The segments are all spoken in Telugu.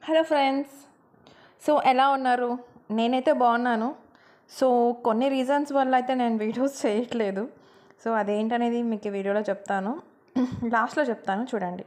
Hello friends. సో ఎలా ఉన్నారు? నేనైతే బాగున్నాను. సో కొన్ని రీజన్స్ వల్ల అయితే నేను వీడియోస్ చేయట్లేదు. సో అదేంటనేది మీకు ఈ వీడియోలో చెప్తాను. లాస్ట్లో చెప్తాను, చూడండి.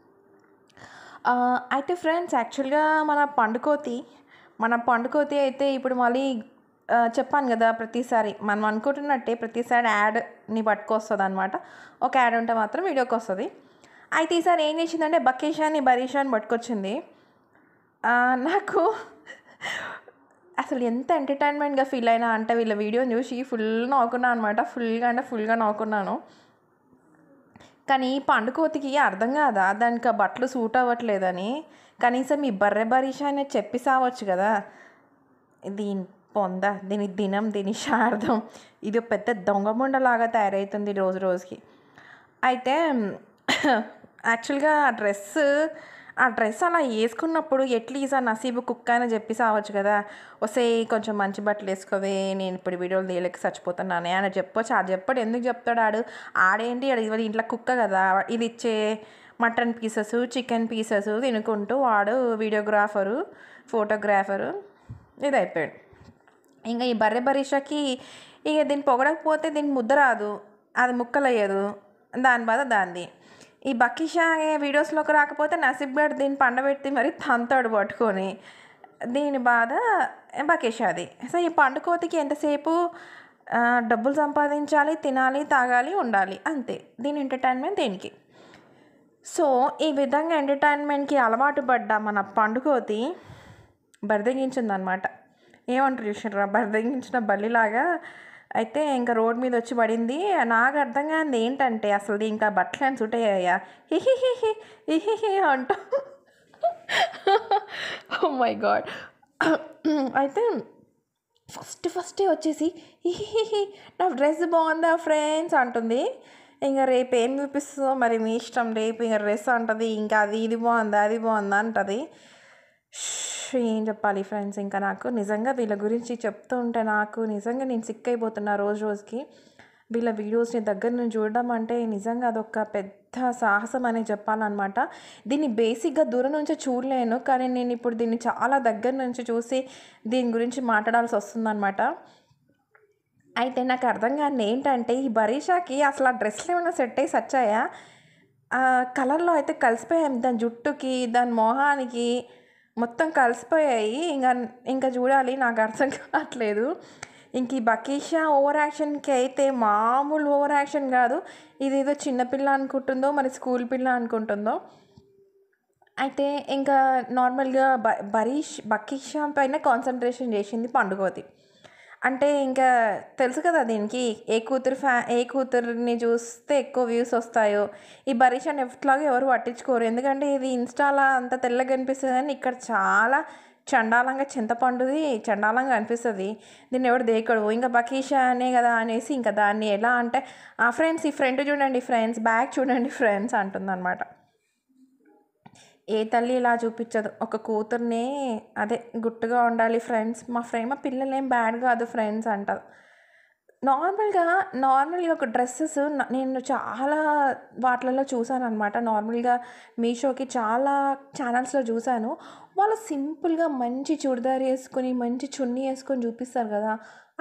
అయితే ఫ్రెండ్స్, యాక్చువల్గా మన పండుకోతి అయితే ఇప్పుడు మళ్ళీ చెప్పాను కదా, ప్రతిసారి మనం అనుకుంటున్నట్టే ప్రతిసారి యాడ్ని పట్టుకొస్తుంది అనమాట. ఒక యాడ్ ఉంటే మాత్రం వీడియోకి వస్తుంది. అయితే ఈసారి ఏం చేసిందంటే బకీషాని బరీషాని పట్టుకొచ్చింది. నాకు అసలు ఎంత ఎంటర్టైన్మెంట్గా ఫీల్ అయినా అంటే వీళ్ళ వీడియోని చూసి ఫుల్ నవ్వుకున్నాను అనమాట. ఫుల్గా నవ్వుకున్నాను. కానీ పండుకోతికి అర్థం కాదా దానికి ఆ బట్టలు సూట్ అవ్వట్లేదని? కనీసం ఈ బర్రె బరీష అనేది చెప్పి సావచ్చు కదా. దీని దినం, దీని శారదం, ఇది పెద్ద దొంగముండలాగా తయారవుతుంది రోజు రోజుకి. అయితే యాక్చువల్గా ఆ డ్రెస్ అలా వేసుకున్నప్పుడు ఎట్లీస్ట్ ఆ నసీబు కుక్క అని చెప్పి సావచ్చు కదా. వస్తే కొంచెం మంచి బట్టలు వేసుకోవే, నేను ఇప్పుడు వీడియోలు తీయలేక చచ్చిపోతున్నానే అని చెప్పొచ్చు. అది చెప్పాడు. ఎందుకు చెప్తాడు ఆడేంటి ఇది ఇంట్లో కుక్క కదా. ఇది ఇచ్చే మటన్ పీసెస్, చికెన్ పీసెస్ తినుకుంటూ వాడు వీడియోగ్రాఫరు, ఫోటోగ్రాఫరు ఇది అయిపోయాడు. ఇంకా ఈ బర్రె బరీషకి ఇక దీన్ని పొగడకపోతే దీనికి ముద్ద రాదు, అది ముక్కలయ్యదు, దాని బాధ దాంది. ఈ బకీషా వీడియోస్లోకి రాకపోతే నసీబ్ గడ్ దీన్ని పండబెట్టి మరి తంతాడు పట్టుకొని, దీని బాధ బకీషాది. సో ఈ పండుకోతికి ఎంతసేపు డబ్బులు సంపాదించాలి, తినాలి, తాగాలి, ఉండాలి, అంతే. దీని ఎంటర్టైన్మెంట్ దీనికి. సో ఈ విధంగా ఎంటర్టైన్మెంట్కి అలవాటు పడ్డ మన పండుకోతి బరిదెగించిందనమాట. ఏమంటారు చూసారా, బరిదెగించిన బల్లిలాగా. అయితే ఇంకా రోడ్ మీద వచ్చి పడింది. నాకు అర్థం కాదు ఏంటంటే అసలు ఇంకా బట్టలు అని సూట్ అయ్యాయా, హిహిహి అంటూ. Oh my god. అయితే ఫస్టే వచ్చేసి హిహిహి నా డ్రెస్ బాగుందా ఫ్రెండ్స్ అంటుంది. ఇంకా రేపు ఏం చూపిస్తుందో మరి మీ ఇష్టం. రేపు ఇంకా డ్రెస్ అంటుంది, ఇంకా ఇది బాగుందా అంటుంది. ఏం చెప్పాలి ఫ్రెండ్స్, ఇంకా నాకు నిజంగా వీళ్ళ గురించి చెప్తూ ఉంటే నాకు నిజంగా నేను సిక్ అయిపోతున్నా రోజుకి. వీళ్ళ వీడియోస్ని దగ్గర నుంచి చూడడం అంటే నిజంగా అదొక పెద్ద సాహసం అనే చెప్పాలన్నమాట. దీన్ని బేసిక్గా దూరం నుంచే చూడలేను, కానీ నేను ఇప్పుడు దీన్ని చాలా దగ్గర నుంచి చూసి దీని గురించి మాట్లాడాల్సి వస్తుందన్నమాట. అయితే నాకు అర్థం కాని ఏంటంటే ఈ బరీషాకి అసలు ఆ డ్రెస్లు ఏమైనా సెట్ అయ్యి సచ్చాయా? కలర్లో అయితే కలిసిపోయాయి, దాని జుట్టుకి, దాని మొహానికి మొత్తం కలిసిపోయాయి. ఇంకా చూడాలి, నాకు అర్థం కావట్లేదు. ఇంక ఈ బకీషా ఓవర్ యాక్షన్కి అయితే మామూలు ఓవర్ యాక్షన్ కాదు. ఇదేదో చిన్నపిల్ల అనుకుంటుందో మరి స్కూల్ పిల్ల అనుకుంటుందో. అయితే ఇంకా నార్మల్గా బకీషా పైన కాన్సన్ట్రేషన్ చేసింది పండుకోతి. అంటే ఇంకా తెలుసు కదా దీనికి ఏ కూతురిని చూస్తే ఎక్కువ వ్యూస్ వస్తాయో. ఈ బరీషాని ఎట్లాగో ఎవరు పట్టించుకోరు, ఎందుకంటే ఇది ఇన్స్టాలో అంత తెల్లగా కనిపిస్తుంది కానీ ఇక్కడ చాలా చండాలంగా చండాలంగా అనిపిస్తుంది. దీన్ని ఎవరు దేకడు. ఇంకా బకీషా అనే కదా అనేసి ఇంకా దాన్ని ఎలా అంటే ఫ్రెండ్స్ ఈ ఫ్రంట్ చూడండి ఫ్రెండ్స్, బ్యాక్ చూడండి ఫ్రెండ్స్ అంటుందన్నమాట. ఏ తల్లి ఇలా చూపించదు ఒక కూతుర్ని, అదే గుట్టుగా ఉండాలి ఫ్రెండ్స్, మా పిల్లలేం బ్యాడ్ కాదు ఫ్రెండ్స్ అంటారు. నార్మల్గా ఒక డ్రెస్సెస్ నేను చాలా వాటిలలో చూసాను అనమాట. నార్మల్గా మీషోకి చాలా ఛానల్స్లో చూశాను. వాళ్ళు సింపుల్గా మంచి చుడిదార్ వేసుకొని మంచి చున్నీ వేసుకొని చూపిస్తారు కదా.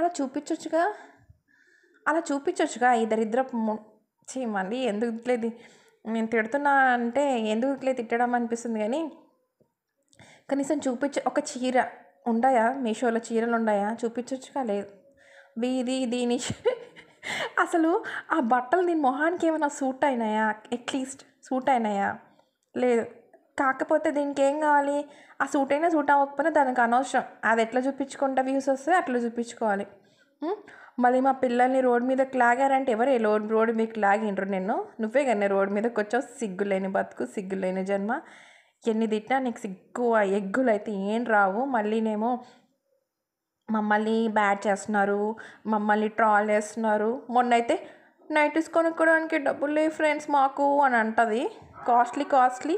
అలా చూపించొచ్చుగా ఈ దరిద్రపు మళ్ళీ ఎందుకు లేదు. నేను తిడుతున్నా అంటే ఎందుకు తిట్టడం అనిపిస్తుంది, కానీ కనీసం ఒక చీర ఉన్నాయా, మీషోలో చీరలు ఉన్నాయా, చూపించొచ్చుగా. లేదు. దీని అసలు ఆ బట్టలు దీని మొహానికి ఏమైనా సూట్ అయినాయా? అట్లీస్ట్ సూట్ అయినాయా? లేదు. కాకపోతే దీనికి ఏం కావాలి, ఆ సూట్ అయినా సూట్ అవ్వకపోయినా దానికి అనవసరం. అది ఎట్లా చూపించుకుంటా వ్యూస్ వస్తే అట్లా చూపించుకోవాలి. మళ్ళీ మా పిల్లల్ని రోడ్ మీదకి లాగారంటే ఎవరే రోడ్డు మీకు లాగిండ్రు? నువ్వే కానీ రోడ్డు మీదకి వచ్చావు. సిగ్గులేని బతుకు, సిగ్గులేని జన్మ. ఎన్ని తిట్టినా నీకు సిగ్గు ఆ ఎగ్గులు అయితే ఏం రావు. మళ్ళీనేమో మమ్మల్ని బ్యాడ్ చేస్తున్నారు, మమ్మల్ని ట్రాల్ చేస్తున్నారు. మొన్న అయితే నైటీస్ కొనుక్కోవడానికి డబ్బులు లేవు ఫ్రెండ్స్ మాకు అని అంటుంది. కాస్ట్లీ.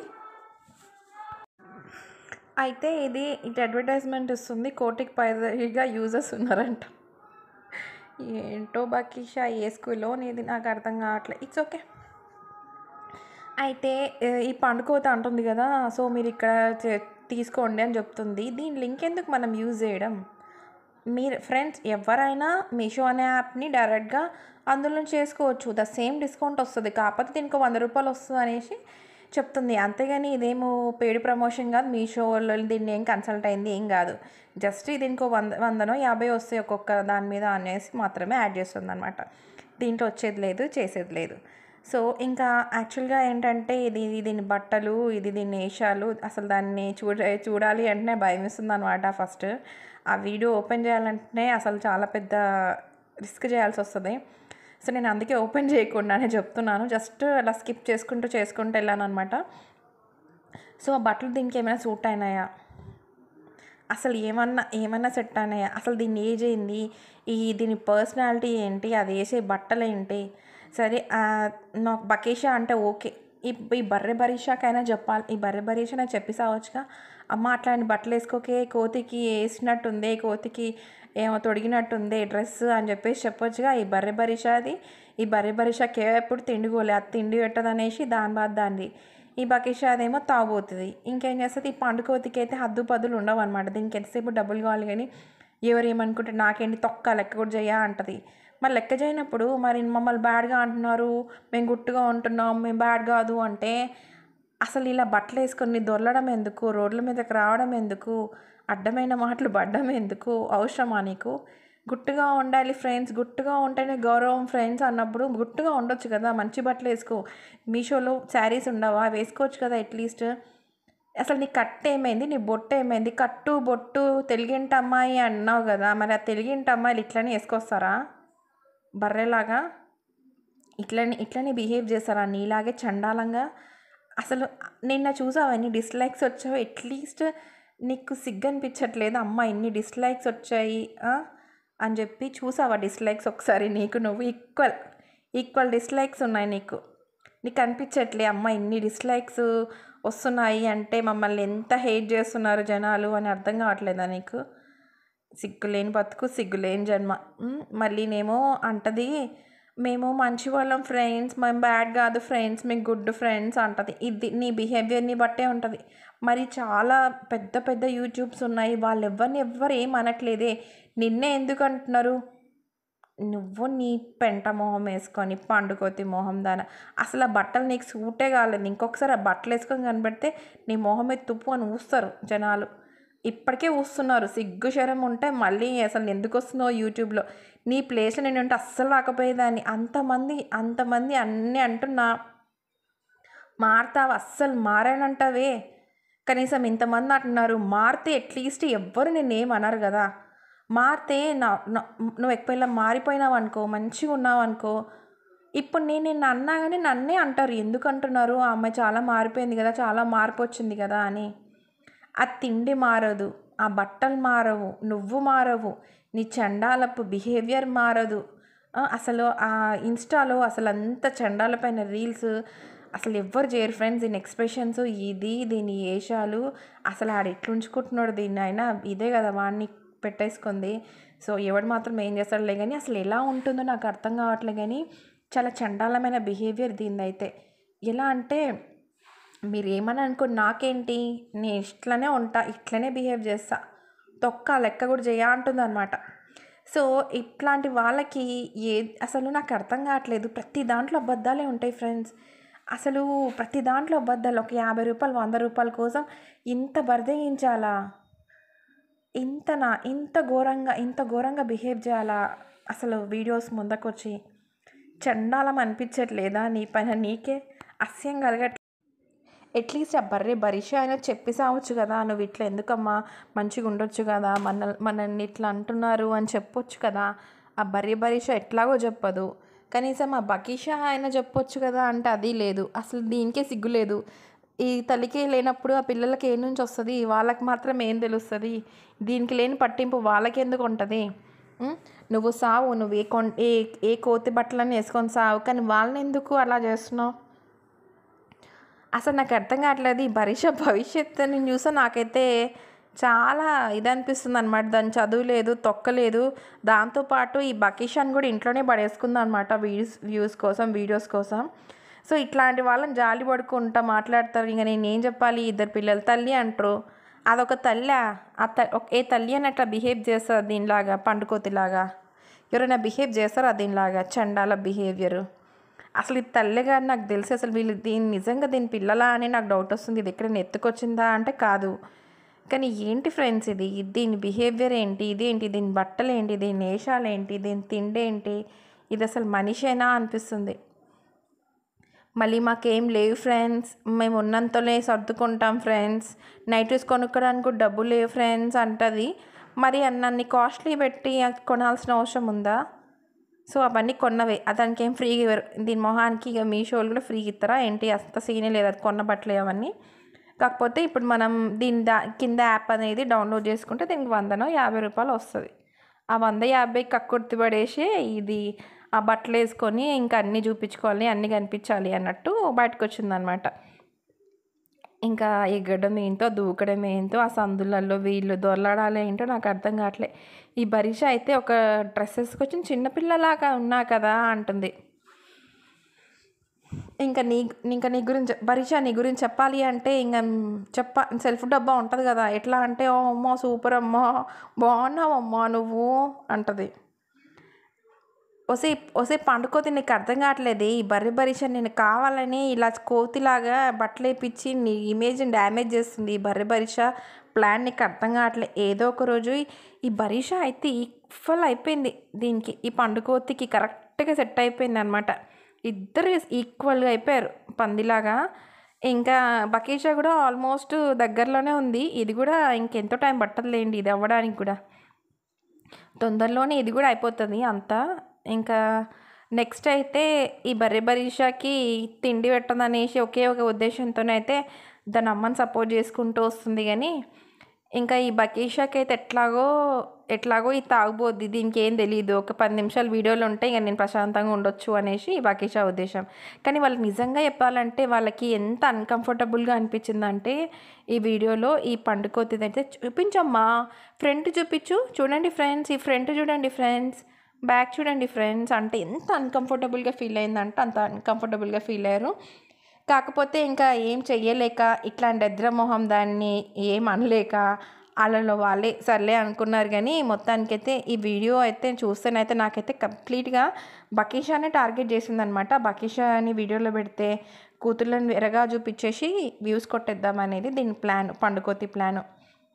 అయితే ఇటు అడ్వర్టైజ్మెంట్ ఇస్తుంది, 1,00,00,000 పైగా యూజర్స్ ఉన్నారంట. ఏంటో బకీషా ఏ స్కూల్లో నీది నాకు అర్థం కావట్లేదు. It's okay. అయితే ఈ పండుకోత అంటుంది కదా, సో మీరు ఇక్కడ తీసుకోండి అని చెప్తుంది. దీని లింక్ ఎందుకు మనం యూజ్ చేయడం? మీరు ఫ్రెండ్స్ ఎవరైనా మీషో అనే యాప్ని డైరెక్ట్గా అందులో చేసుకోవచ్చు. ద సేమ్ డిస్కౌంట్ వస్తుంది, కాకపోతే దీనికి 100 రూపాయలు వస్తుంది అనేసి చెప్తుంది. అంతేగాని ఇదేమో పెయిడ్ ప్రమోషన్ కాదు. మీషోలో దీన్ని ఏం కన్సల్ట్ అయింది ఏం కాదు. జస్ట్ దీనికి 100నో 50 వస్తాయి ఒక్కొక్క దాని మీద అనేసి మాత్రమే యాడ్ చేస్తుంది అనమాట. దీంట్లో వచ్చేది లేదు, చేసేది లేదు. సో ఇంకా యాక్చువల్గా ఏంటంటే దీని బట్టలు, దీని వేషాలు, అసలు దాన్ని చూడాలి అంటే భయం వేస్తుంది అనమాట. ఫస్ట్ ఆ వీడియో ఓపెన్ చేయాలంటే అసలు చాలా పెద్ద రిస్క్ చేయాల్సి వస్తుంది. సో నేను అందుకే ఓపెన్ చేయకుండానే చెప్తున్నాను. జస్ట్ అలా స్కిప్ చేసుకుంటూ వెళ్ళాను అనమాట. సో ఆ బట్టలు దీనికి ఏమైనా సూట్ అయినాయా, అసలు ఏమన్నా సెట్ అయినాయా, అసలు దీని ఏజ్ ఏంది, దీని పర్సనాలిటీ ఏంటి, అది వేసే బట్టలు ఏంటి. సరే నాకు బకేషా అంటే ఓకే, ఈ బర్రె బరీషాకైనా చెప్పాలి. ఈ బర్రె బరీషా నాకు చెప్పి సావచ్చుగా, అమ్మ అట్లాంటి బట్టలు వేసుకోకే, కోతికి వేసినట్టుంది, కోతికి ఏమో తొడిగినట్టుంది డ్రెస్ అని చెప్పేసి చెప్పొచ్చుగా. ఈ బర్రె బరీషాకి ఎప్పుడు తిండిగోలే, అది తిండి పెట్టదు అనేసి దాని బాధ దాన్ని. ఈ బకేషా అదేమో తాగుతుంది. ఇంకేం చేస్తుంది, ఈ పండుకోతికి అయితే హద్దు పద్దులు ఉండవు అనమాట. దీనికి ఎంతసేపు డబ్బులు కావాలి కానీ ఎవరు ఏమనుకుంటే నాకేంటి తొక్క లెక్క కూడా చేయ అంటది. మరి లెక్క చేయనప్పుడు మరి మమ్మల్ని బ్యాడ్గా అంటున్నారు, మేము గుట్టుగా ఉంటున్నాం, మేము బ్యాడ్ కాదు అంటే అసలు ఇలా బట్టలు వేసుకొని దొరలడం ఎందుకు, రోడ్ల మీదకి రావడం ఎందుకు, అడ్డమైన మాటలు పడ్డం ఎందుకు, అవసరమా నీకు? గుట్టుగా ఉండాలి ఫ్రెండ్స్, గుట్టుగా ఉంటేనే గౌరవం ఫ్రెండ్స్ అన్నప్పుడు గుట్టుగా ఉండొచ్చు కదా, మంచి బట్టలు వేసుకో. మీషోలో శారీస్ ఉండవా, వేసుకోవచ్చు కదా అట్లీస్ట్. అసలు నీ కట్టు ఏమైంది, నీ బొట్టు ఏమైంది? కట్టు బొట్టు తెలుగింటి అమ్మాయి అన్నావు కదా, మరి ఆ తెలుగింటి అమ్మాయిలు ఇట్లనే వేసుకొస్తారా బర్రెలాగా? ఇట్లనే బిహేవ్ చేస్తారా నీలాగే చండాలంగా? అసలు నిన్న చూసావా ఎన్ని డిస్లైక్స్ వచ్చావు? అట్లీస్ట్ నీకు సిగ్గు అనిపించట్లేదు? అమ్మ ఎన్ని డిస్లైక్స్ వచ్చాయి అని చెప్పి చూసావా డిస్లైక్స్ ఒకసారి? నువ్వు ఈక్వల్ డిస్లైక్స్ ఉన్నాయి నీకు అనిపించట్లే? అమ్మ ఇన్ని డిస్లైక్స్ వస్తున్నాయి అంటే మమ్మల్ని ఎంత హేట్ చేస్తున్నారు జనాలు అని అర్థం కావట్లేదా నీకు? సిగ్గులేని బతుకు, సిగ్గులేని జన్మ. మళ్ళీనేమో అంటది మేము మంచి వాళ్ళం ఫ్రెండ్స్, మేము బ్యాడ్ కాదు ఫ్రెండ్స్, మేము గుడ్ ఫ్రెండ్స్ అంటది. ఇది నీ బిహేవియర్ని బట్టే ఉంటుంది. మరి చాలా పెద్ద పెద్ద యూట్యూబ్స్ ఉన్నాయి, వాళ్ళు ఎవ్వరు ఏం అనట్లేదే, నిన్నే ఎందుకు అంటున్నారు? నువ్వు నీ పెంట మొహం వేసుకొని పండుకోతి మొహం దాన, అసలు ఆ బట్టలు నీకు సూటే కాలేదు. ఇంకొకసారి ఆ బట్టలు వేసుకొని కనిపెడితే నీ మొహం మీద తుప్పు అని ఊస్తారు జనాలు. ఇప్పటికే ఊస్తున్నారు. సిగ్గు శరం ఉంటే మళ్ళీ అసలు ఎందుకు వస్తున్నావు యూట్యూబ్లో? నీ ప్లేస్లో నేను ఉంటే అస్సలు రాకపోయేదాన్ని. అంతమంది అన్నీ అంటున్నా, మారుతావు, అస్సలు మారానంటావే. కనీసం ఇంతమంది అంటున్నారు, మారితే అట్లీస్ట్ ఎవ్వరు నేనేమనరు కదా. మారితే నువ్వు ఎక్కువ మారిపోయినావు అనుకో, మంచిగా ఉన్నావు అనుకో, ఇప్పుడు నేను అన్నా కానీ నన్నే అంటారు. ఎందుకు అంటున్నారు? ఆ అమ్మాయి చాలా మారిపోయింది కదా, చాలా మార్పు వచ్చింది కదా అని. ఆ తిండి మారదు, ఆ బట్టలు మారవు, నువ్వు మారవు, నీ చండాలపు బిహేవియర్ మారదు. అసలు ఆ ఇన్స్టాలో అసలు అంత చండాలపైన రీల్స్ అసలు ఎవ్వరు చేయరు ఫ్రెండ్స్. దీని ఎక్స్ప్రెషన్స్, దీని వేషాలు, అసలు ఆడు ఎట్లుంచుకుంటున్నాడు దీన్ని అయినా ఇదే కదా వాడిని పెట్టేసుకుంది. సో ఎవడు మాత్రం ఏం చేస్తాడులే కానీ అసలు ఎలా ఉంటుందో నాకు అర్థం కావట్లే. కానీ చాలా చండాలమైన బిహేవియర్ దీనిదైతే. ఎలా అంటే మీరు ఏమని అనుకోండి, నాకేంటి, నేను ఇట్లనే ఉంటా, ఇట్లనే బిహేవ్ చేస్తా, తొక్క లెక్క కూడా చేయ అంటుంది అనమాట. సో ఇట్లాంటి వాళ్ళకి అసలు నాకు అర్థం కావట్లేదు. ప్రతి దాంట్లో అబద్ధాలే ఉంటాయి ఫ్రెండ్స్. అసలు ప్రతి దాంట్లో అబద్ధాలు. ఒక 50 రూపాయలు 100 రూపాయల కోసం ఇంత బరిదగించాలా? ఇంత ఘోరంగా బిహేవ్ చేయాలా? అసలు వీడియోస్ ముందకొచ్చి చండాలం అనిపించట్లేదా? నీ పైన నీకే అస్యం కలగట్లేదు. అట్లీస్ట్ ఆ బరీషా అయినా చెప్పి సావచ్చు కదా, నువ్వు ఇట్లా ఎందుకమ్మా, మంచిగా ఉండొచ్చు కదా, మనల్ని ఇట్లా అంటున్నారు అని చెప్పొచ్చు కదా. ఆ బరీషా ఎట్లాగో చెప్పదు. కనీసం ఆ బకీషా అయినా చెప్పొచ్చు కదా అంటే అది లేదు. అసలు దీనికే సిగ్గు లేదు. ఈ తల్లికి లేనప్పుడు ఆ పిల్లలకి ఏ నుంచి వస్తుంది? వాళ్ళకి మాత్రం ఏం తెలుస్తుంది? దీనికి లేని పట్టింపు వాళ్ళకి ఎందుకు ఉంటుంది? నువ్వు సావు, నువ్వు ఏ కోతి బట్టలన్నీ వేసుకొని సావు, కానీ వాళ్ళని ఎందుకు అలా చేస్తున్నావు? అసలు నాకు అర్థం కావట్లేదు. ఈ భవిష్యత్తుని చూస్తే నాకైతే చాలా అనిపిస్తుంది అనమాట. దాని చదువు లేదు, తొక్కలేదు. దాంతోపాటు ఈ బకీషాన్ని కూడా ఇంట్లోనే పడేసుకుంది అనమాట, వ్యూస్ కోసం, వీడియోస్ కోసం. సో ఇట్లాంటి వాళ్ళని జాలి పడుకుంటా మాట్లాడతారు. ఇంకా నేను ఏం చెప్పాలి? 2 పిల్లల తల్లి అంటారు, అదొక తల్లా? ఏ తల్లి అని అట్లా బిహేవ్ చేస్తారు దీనిలాగా, పండుకోతిలాగా? ఎవరైనా బిహేవ్ చేస్తారా దీనిలాగా? చండాల బిహేవియరు. అసలు ఇది తల్లి గారు నాకు తెలిసి అసలు వీళ్ళు నిజంగా దీని పిల్లలా అని నాకు డౌట్ వస్తుంది. ఇది ఎక్కడైనా ఎత్తుకొచ్చిందా అంటే కాదు. కానీ ఏంటి ఫ్రెండ్స్ ఇది? దీని బిహేవియర్ ఏంటి? ఇదేంటి? దీని బట్టలేంటి? దీని వేషాలేంటి? దీని తిండేంటి? ఇది అసలు మనిషేనా అనిపిస్తుంది. మళ్ళీ మాకేం లేవు ఫ్రెండ్స్, మేము ఉన్నంతలో సర్దుకుంటాం ఫ్రెండ్స్, నైటీస్ కొనుక్కోడానికి కూడా డబ్బులు లేవు ఫ్రెండ్స్ అంటది. మరి అన్నీ కాస్ట్లీ పెట్టి కొనాల్సిన అవసరం ఉందా? సో అవన్నీ కొన్నవే, దానికి ఏం ఫ్రీగా ఇవ్వరు. దీని మొహానికి ఇక మీషోలు కూడా ఫ్రీగా ఇస్తారా ఏంటి? అంత సీనే లేదు, అది కొన్న బట్టలే అవన్నీ. కాకపోతే ఇప్పుడు మనం కింద యాప్ అనేది డౌన్లోడ్ చేసుకుంటే దీనికి 100-50 రూపాయలు వస్తుంది. ఆ 100-50 కక్కుర్తి పడేసి ఇది ఆ బట్టలు వేసుకొని ఇంకా అన్నీ చూపించుకోవాలి, అన్నీ కనిపించాలి అన్నట్టు బయటకు వచ్చిందనమాట. ఇంకా ఎగ్గడం ఏంటో, దూకడం ఏంటో, ఆ సందులలో వీళ్ళు దొరలడాలి ఏంటో నాకు అర్థం కావట్లే. ఈ బరిష అయితే ఒక డ్రెస్ వేసుకొచ్చి చిన్నపిల్లలాగా ఉన్నా కదా అంటుంది. ఇంకా నీ గురించి బరిష, నీ గురించి చెప్పాలి అంటే ఇంకా సెల్ఫ్ డబ్బా ఉంటుంది కదా, ఎట్లా అంటే ఓ అమ్మా సూపర్ అమ్మా, బాగున్నావమ్మా నువ్వు అంటది. ఒసే పండుకోతి, నీకు అర్థం కావట్లేదు. ఈ బరిష నేను కావాలని ఇలా కోతిలాగా బట్టలు వేయించి నీ ఇమేజ్ని డ్యామేజ్ చేస్తుంది. ఈ బరిష ప్లాన్ నీకు అర్థం కావట్లేదు. ఏదో ఒక రోజు ఈ బరిష అయితే ఈక్వల్ అయిపోయింది దీనికి, ఈ పండుకోతికి కరెక్ట్గా సెట్ అయిపోయింది అనమాట. ఇద్దరు ఈక్వల్గా అయిపోయారు పందిలాగా. ఇంకా బకీషా కూడా ఆల్మోస్ట్ దగ్గరలోనే ఉంది. ఇది కూడా ఇంకెంతో టైం పట్టదులేండి ఇది అవ్వడానికి కూడా, తొందరలోనే ఇది కూడా అయిపోతుంది అంతా. ఇంకా నెక్స్ట్ అయితే ఈ బరిషాకి తిండి పెట్టదనేసి ఒకే ఒక ఉద్దేశంతోనే అయితే దాని అమ్మని సపోర్ట్ చేసుకుంటూ వస్తుంది. కానీ ఇంకా ఈ బకీషాకి అయితే ఎట్లాగో ఈ తాగుబోద్ది, దీనికి ఏం తెలియదు, ఒక 10 నిమిషాలు వీడియోలు ఉంటే ఇక నేను ప్రశాంతంగా ఉండొచ్చు అనేసి ఈ బకీషా ఉద్దేశం. కానీ వాళ్ళకి నిజంగా చెప్పాలంటే వాళ్ళకి ఎంత అన్కంఫర్టబుల్గా అనిపించిందంటే ఈ వీడియోలో ఈ పండుకోతిది అయితే, చూపించమ్మా ఫ్రంట్ చూపించు, చూడండి ఫ్రెండ్స్, ఈ ఫ్రంట్ చూడండి ఫ్రెండ్స్, బ్యాక్ చూడండి ఫ్రెండ్స్ అంటే ఎంత అన్కంఫర్టబుల్గా ఫీల్ అయిందంటే అంత అన్కంఫర్టబుల్గా ఫీల్ అయ్యారు. కాకపోతే ఇంకా ఏం చెయ్యలేక ఇట్లాంటి దరిద్రమొహం దాన్ని ఏం అనలేక వాళ్ళలో వాళ్ళే సర్లే అనుకున్నారు. కానీ మొత్తానికైతే ఈ వీడియో అయితే చూస్తేనైతే నాకైతే కంప్లీట్గా బకీషానే టార్గెట్ చేసిందనమాట. బకీషాని వీడియోలో పెడితే కూతుర్లను ఎరగా చూపించేసి వ్యూస్ కొట్టేద్దామనేది దీని ప్లాన్, పండుకోతి ప్లాను.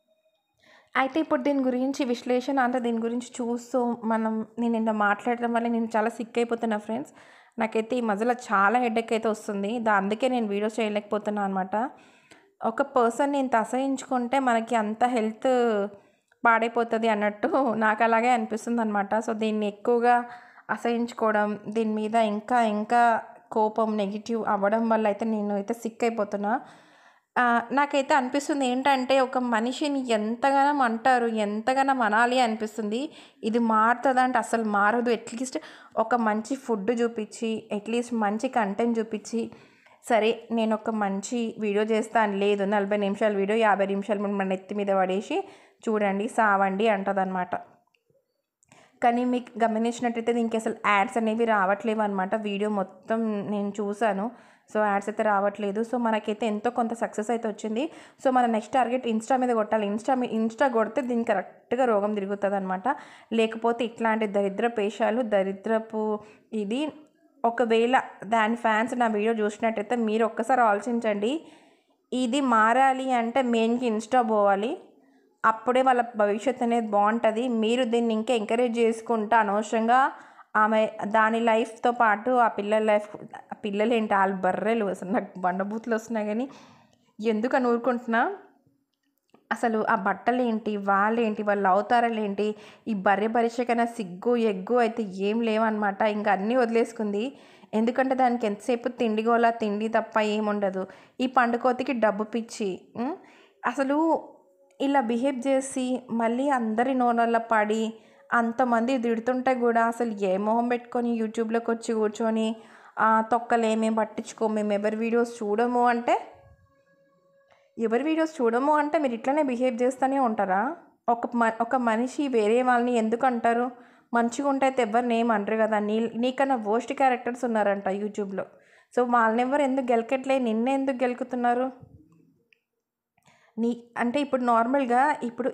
అయితే ఇప్పుడు దీని గురించి విశ్లేషణ అంటే దీని గురించి చూస్తూ నేను నిన్న మాట్లాడడం వల్ల నేను చాలా సిక్ అయిపోతున్నా ఫ్రెండ్స్. నాకైతే ఈ మధ్యలో చాలా హెడేక్ అయితే వస్తుంది, అందుకే నేను వీడియో చేయలేకపోతున్నాను అనమాట. ఒక పర్సన్ని ఇంత అసహించుకుంటే మనకి అంత హెల్త్ పాడైపోతుంది అన్నట్టు నాకు అలాగే అనిపిస్తుంది అనమాట. సో దీన్ని ఎక్కువగా అసహించుకోవడం, దీని మీద ఇంకా ఇంకా కోపం నెగిటివ్ అవ్వడం వల్ల అయితే నేను అయితే సిక్ అయిపోతున్నా. నాకైతే అనిపిస్తుంది ఏంటంటే ఒక మనిషిని ఎంతగానో అంటారు, ఎంతగానో అనాలి అనిపిస్తుంది. ఇది మారుతుంది అంటే అసలు మారదు. అట్లీస్ట్ ఒక మంచి ఫుడ్ చూపించి, అట్లీస్ట్ మంచి కంటెంట్ చూపించి, సరే నేను ఒక మంచి వీడియో చేస్తాను, లేదు 40 నిమిషాల వీడియో 50 నిమిషాలు మన నెత్తి మీద పడేసి చూడండి సావండి అంటదనమాట. కానీ మీకు గమనించినట్టయితే దీనికి అసలు యాడ్స్ అనేవి రావట్లేవు అనమాట. వీడియో మొత్తం నేను చూశాను, సో యాడ్స్ అయితే రావట్లేదు. సో మనకైతే ఎంతో కొంత సక్సెస్ అయితే వచ్చింది. సో మన నెక్స్ట్ టార్గెట్ ఇన్స్టా మీద కొట్టాలి. ఇన్స్టా కొడితే దీనికి కరెక్ట్గా రోగం తిరుగుతుంది అనమాట. లేకపోతే ఇట్లాంటి దరిద్రపు ఇది ఒకవేళ దాని ఫ్యాన్స్ నా వీడియో చూసినట్టయితే మీరు ఒక్కసారి ఆలోచించండి. ఇది మారాలి అంటే మెయిన్కి ఇన్స్టా పోవాలి, అప్పుడే వాళ్ళ భవిష్యత్తు అనేది బాగుంటుంది. మీరు దీన్ని ఇంకా ఎంకరేజ్ చేసుకుంటా అనవసరంగా ఆమె దాని లైఫ్తో పాటు ఆ పిల్లల లైఫ్, పిల్లలు ఏంటి వాళ్ళు బర్రెలు, అసలు నాకు బండబూతులు వస్తున్నాయి. కానీ ఎందుకు అని ఊరుకుంటున్నా. అసలు ఆ బట్టలు ఏంటి, వాళ్ళేంటి, వాళ్ళ అవతారాలు ఏంటి, ఈ బరిషకైనా సిగ్గు ఎగ్గు అయితే ఏం లేవన్నమాట. ఇంకా అన్నీ వదిలేసుకుంది. ఎందుకంటే దానికి ఎంతసేపు తిండి తప్ప ఏముండదు. ఈ పండుకోతికి డబ్బు పిచ్చి. అసలు ఇలా బిహేవ్ చేసి మళ్ళీ అందరి నోనల్లో పడి అంతమంది తిడుతుంటే కూడా అసలు ఏ మొహం పెట్టుకొని యూట్యూబ్లోకి వచ్చి కూర్చొని తొక్కలేమేం పట్టించుకో, మేము ఎవరి వీడియోస్ చూడము అంటే మీరు ఇట్లనే బిహేవ్ చేస్తూనే ఉంటారా? ఒక మనిషి వేరే వాళ్ళని ఎందుకు అంటారు? మంచిగా ఉంటే అయితే ఎవరిని ఏమనరు కదా. నీకన్నా వర్స్ట్ క్యారెక్టర్స్ ఉన్నారంట యూట్యూబ్లో. సో వాళ్ళని ఎవరు ఎందుకు గెలకట్లే, నిన్నే ఎందుకు గెలుకుతున్నారు? నీ అంటే ఇప్పుడు నార్మల్గా ఇప్పుడు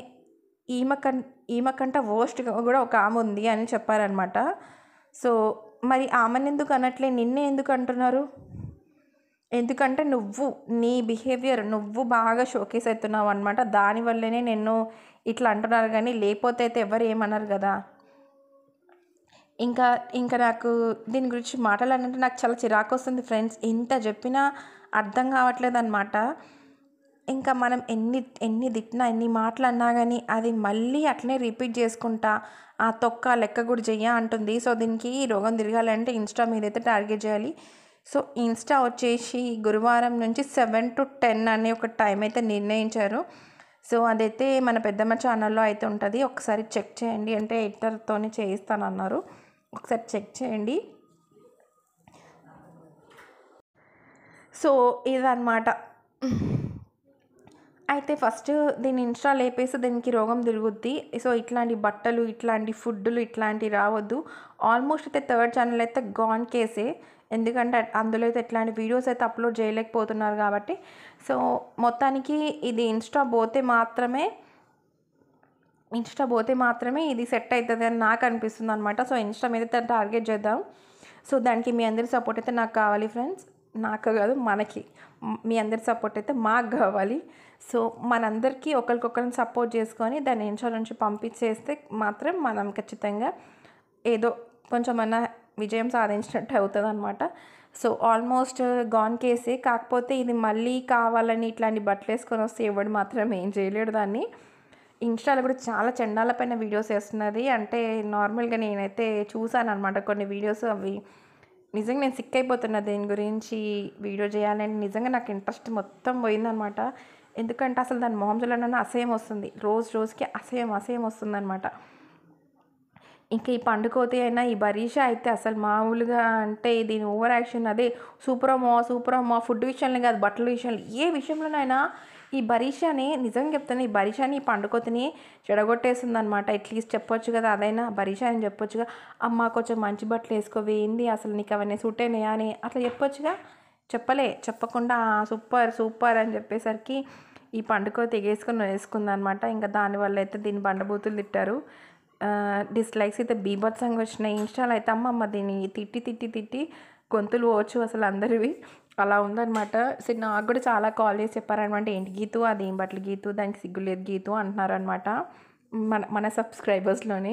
ఈమెకంట వర్స్ట్గా కూడా ఒక ఆమె ఉంది అని చెప్పారనమాట. సో మరి ఆమెను ఎందుకు అనట్లే, నిన్నే ఎందుకు అంటున్నారు? ఎందుకంటే నీ బిహేవియర్ నువ్వు బాగా షోకేస్ అవుతున్నావు అనమాట. దానివల్లనే నిన్ను ఇట్లా అంటున్నారు, కానీ లేకపోతే అయితే ఎవరు ఏమన్నారు కదా. ఇంకా ఇంకా నాకు దీని గురించి మాట్లాడాలంటే నాకు చాలా చిరాకు వస్తుంది ఫ్రెండ్స్. ఎంత చెప్పినా అర్థం కావట్లేదు అనమాట. ఇంకా మనం ఎన్ని తిట్టినా ఎన్ని మాటలన్నా కానీ అది మళ్ళీ అట్లనే రిపీట్ చేసుకుంటా ఆ తొక్క లెక్క కూడా చెయ్య అంటుంది. సో దీనికి రోగం తిరగాలంటే ఇన్స్టా మీదైతే టార్గెట్ చేయాలి. సో ఇన్స్టా వచ్చేసి గురువారం నుంచి 7 to 10 అనే ఒక టైం అయితే నిర్ణయించారు. సో అదైతే మన పెద్దమ్మ ఛానల్లో అయితే ఉంటుంది, ఒకసారి చెక్ చేయండి. అంటే ఎడిటర్తోనే చేయిస్తానన్నారు, ఒకసారి చెక్ చేయండి. సో ఇదన్నమాట. అయితే ఫస్ట్ దీన్ని ఇన్స్టా లేపేసి దీనికి రోగం తిరుగుద్ది. సో ఇట్లాంటి బట్టలు, ఇట్లాంటి ఫుడ్లు ఇట్లాంటివి రావద్దు. ఆల్మోస్ట్ అయితే 3rd ఛానల్ అయితే గాన్ కేసే, ఎందుకంటే అందులో అయితే ఎట్లాంటి వీడియోస్ అయితే అప్లోడ్ చేయలేకపోతున్నారు కాబట్టి. సో మొత్తానికి ఇది ఇన్స్టా పోతే మాత్రమే ఇది సెట్ అవుతుంది అని నాకు అనిపిస్తుంది అనమాట. సో ఇన్స్టా మీద టార్గెట్ చేద్దాం. సో దానికి మీ అందరి సపోర్ట్ అయితే నాకు కావాలి ఫ్రెండ్స్. నాకు కాదు, మనకి మీ అందరి సపోర్ట్ అయితే మాకు కావాలి. సో మనందరికీ ఒకరికొకరిని సపోర్ట్ చేసుకొని దాన్ని ఇన్స్టా నుంచి పంపించేస్తే మాత్రం మనం ఖచ్చితంగా ఏదో కొంచెమన్నా విజయం సాధించినట్టు అవుతుంది అనమాట. సో ఆల్మోస్ట్ గాన్ కేసే, కాకపోతే ఇది మళ్ళీ కావాలని ఇట్లాంటి బట్టలు వేసుకొని వస్తే ఎవడు మాత్రం ఏం చేయలేడు దాన్ని. ఇన్స్టాలో కూడా చాలా చండాలపైన వీడియోస్ వేస్తున్నది. అంటే నార్మల్గా నేనైతే చూసాను అనమాట కొన్ని వీడియోస్, అవి నిజంగా నేను సిక్ అయిపోతున్నా దీని గురించి వీడియో చేయాలని. నిజంగా నాకు ఇంట్రెస్ట్ మొత్తం పోయిందనమాట. ఎందుకంటే అసలు దాని మొహం చూడాలన్నా అసహ్యం వస్తుంది, రోజుకి అసహ్యం వస్తుందన్నమాట. ఇంకా ఈ పండుకోతి అయినా ఈ బరీషా అయితే అసలు మామూలుగా అంటే దీని ఓవర్ యాక్షన్ అదే సూపరమ్మా ఫుడ్ విషయంలో కాదు, బట్టల విషయంలో ఏ విషయంలోనైనా ఈ బరీషాని నిజంగా చెప్తాను, ఈ బరీషాని ఈ పండుకోతిని చెడగొట్టేస్తుంది అనమాట. అట్లీస్ట్ చెప్పొచ్చు కదా, అదైనా బరీషాని చెప్పొచ్చుగా, అమ్మ కొంచెం మంచి బట్టలు వేసుకోవి, ఏంది అసలు నీకు అవన్నీ సూట్ అయినాయా అని అట్లా చెప్పొచ్చుగా. చెప్పకుండా సూపర్ అని చెప్పేసరికి ఈ పండుకోతి ఎగేసుకొని వేసుకుందనమాట. ఇంకా దానివల్ల అయితే దీన్ని బండబూతులు తిట్టారు. డిస్లైక్స్ అయితే బీభత్సంగా వచ్చినాయి. ఇన్స్టాలో అయితే అమ్మమ్మ దీన్ని తిట్టి గొంతులు పోవచ్చు అసలు అందరివి, అలా ఉందన్నమాట. సో నాకు కూడా చాలా కాల్ చేసి చెప్పారనమాట, ఏంటి గీతు అది ఏం బట్టలు గీతు, దానికి సిగ్గులేదు గీతు అంటున్నారనమాట మన సబ్స్క్రైబర్స్లోనే.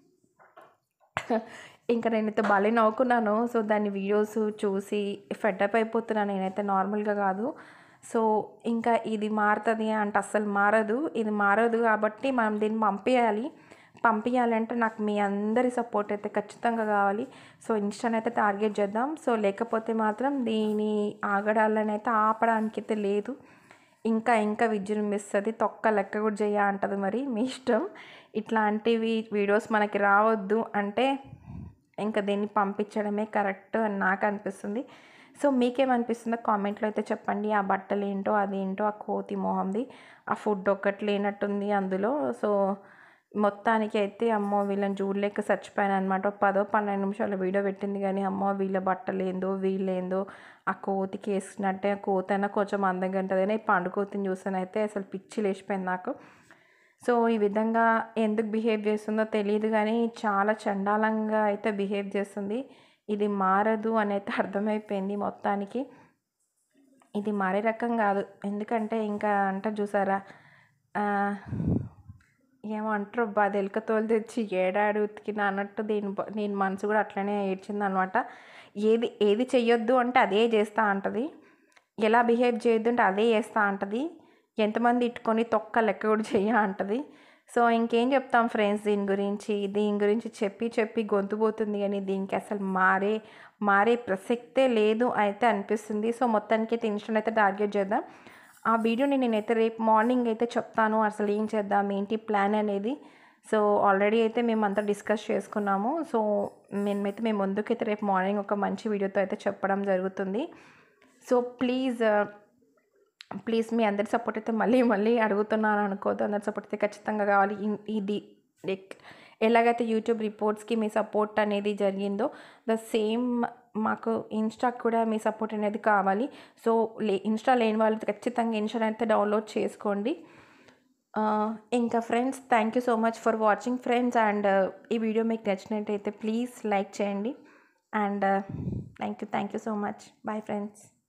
ఇంకా నేనైతే భలే నవ్వుకున్నాను. సో దాని వీడియోస్ చూసి ఫెడ్అప్ అయిపోతున్నాను నేనైతే, నార్మల్గా కాదు. సో ఇంకా ఇది మారుతుంది అంటే అస్సలు మారదు, ఇది మారదు కాబట్టి మనం దీన్ని పంపించాలంటే నాకు మీ అందరి సపోర్ట్ అయితే ఖచ్చితంగా కావాలి. సో ఇన్స్టాని అయితే టార్గెట్ చేద్దాం. సో లేకపోతే మాత్రం దీని ఆగడాలని అయితే ఆపడానికి అయితే లేదు, ఇంకా విజృంభిస్తుంది, తొక్క లెక్క కూడా చేయ అంటది. మరి మీ ఇష్టం. ఇట్లాంటివి వీడియోస్ మనకి రావద్దు అంటే ఇంకా దీన్ని పంపించడమే కరెక్ట్ అని నాకు అనిపిస్తుంది. సో మీకేమనిపిస్తుందో కామెంట్లో అయితే చెప్పండి. ఆ బట్టలు ఏంటో అదేంటో ఆ కోతి మొహంది, ఆ ఫుడ్ ఒక్కటి లేనట్టుంది అందులో. సో మొత్తానికి అయితే అమ్మో వీళ్ళని చూడలేక చచ్చిపోయాను అనమాట. 10-12 నిమిషాల వీడియో పెట్టింది కానీ అమ్మో వీళ్ళ బట్టలు ఏందో వీళ్ళేందో, ఆ కోతికి వేసినట్టే ఆ కోతి అయినా కొంచెం అందంగా ఉంటుందని ఈ పండుకోతిని చూసానైతే అసలు పిచ్చి లేచిపోయింది నాకు. సో ఈ విధంగా ఎందుకు బిహేవ్ చేస్తుందో తెలియదు కానీ చాలా చండాలంగా అయితే బిహేవ్ చేస్తుంది. ఇది మారదు అని అయితే అర్థమైపోయింది మొత్తానికి. ఇది మారే రకం కాదు, ఎందుకంటే ఇంకా అంటారు చూసారా, ఏమంటారు బాధ ఎలుకతోలు తెచ్చి ఏడాడు ఉతికిన అన్నట్టు నేను మనసు కూడా అట్లనే ఏడ్చింది అనమాట. ఏది చెయ్యొద్దు అంటే అదే చేస్తూ ఉంటుంది, ఎలా బిహేవ్ చేయొద్దు అంటే అదే చేస్తూ ఉంటుంది, ఎంతమంది ఇట్టుకొని తొక్క లెక్క కూడా చెయ్య అంటుంది. సో ఇంకేం చెప్తాం ఫ్రెండ్స్, దీని గురించి చెప్పి గొంతు పోతుంది కానీ దీనికి అసలు మారే ప్రసక్తే లేదు అయితే అనిపిస్తుంది. సో మొత్తానికి అయితే ఇన్స్టా అయితే టార్గెట్ చేద్దాం. ఆ వీడియోని నేనైతే రేపు మార్నింగ్ అయితే చెప్తాను, అసలు ఏం చేద్దాం ఏంటి ప్లాన్ అనేది. సో ఆల్రెడీ అయితే మేమంతా డిస్కస్ చేసుకున్నాము. సో మేము ముందుకైతే రేపు మార్నింగ్ ఒక మంచి వీడియోతో అయితే చెప్పడం జరుగుతుంది. సో ప్లీజ్ మీ అందరి సపోర్ట్ అయితే మళ్ళీ అడుగుతున్నాను అనుకోవద్దు, అందరి సపోర్ట్ అయితే ఖచ్చితంగా కావాలి. ఇది ఎలాగైతే యూట్యూబ్ రిపోర్ట్స్కి మీ సపోర్ట్ అనేది జరిగిందో ద సేమ్ మాకు ఇన్స్టాకి కూడా మీ సపోర్ట్ అనేది కావాలి. సో ఇన్స్టా లేని వాళ్ళు ఖచ్చితంగా ఇన్స్టా అయితే డౌన్లోడ్ చేసుకోండి. ఇంకా friends, thank you so much for watching friends. And ఈ వీడియో మీకు నచ్చినట్టయితే ప్లీజ్ లైక్ చేయండి. And thank you so much. Bye friends.